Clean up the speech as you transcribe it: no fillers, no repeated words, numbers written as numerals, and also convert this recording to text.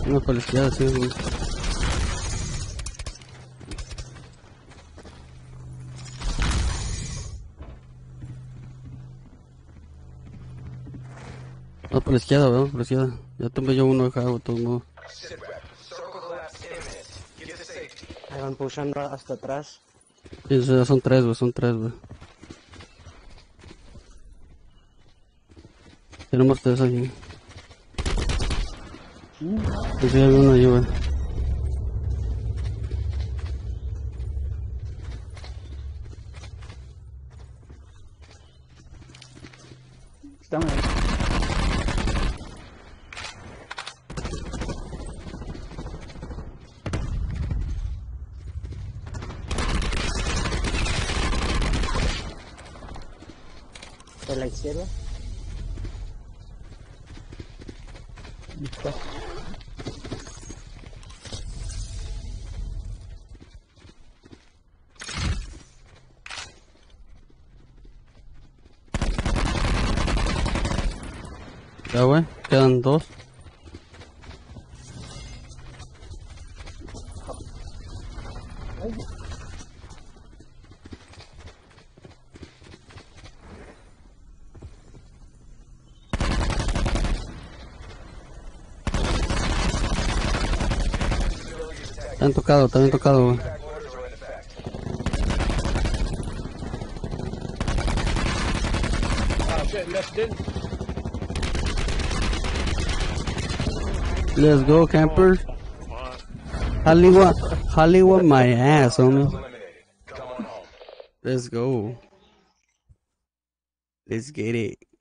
Una para la izquierda, sí, güey. Vamos por la izquierda, vamos por la izquierda. Ya tomé yo uno de Jago, de todos modos. Ahí van pushando hasta atrás. Sí, ya son tres, güey. Tenemos tres aquí. Pues ya había uno ahí, güey. Estamos ahí. De la izquierda. Listo. Ya, güey. Quedan dos. Está bien tocado, güey. Let's go, campers. Hollywood my ass, homie. Let's go. Let's get it.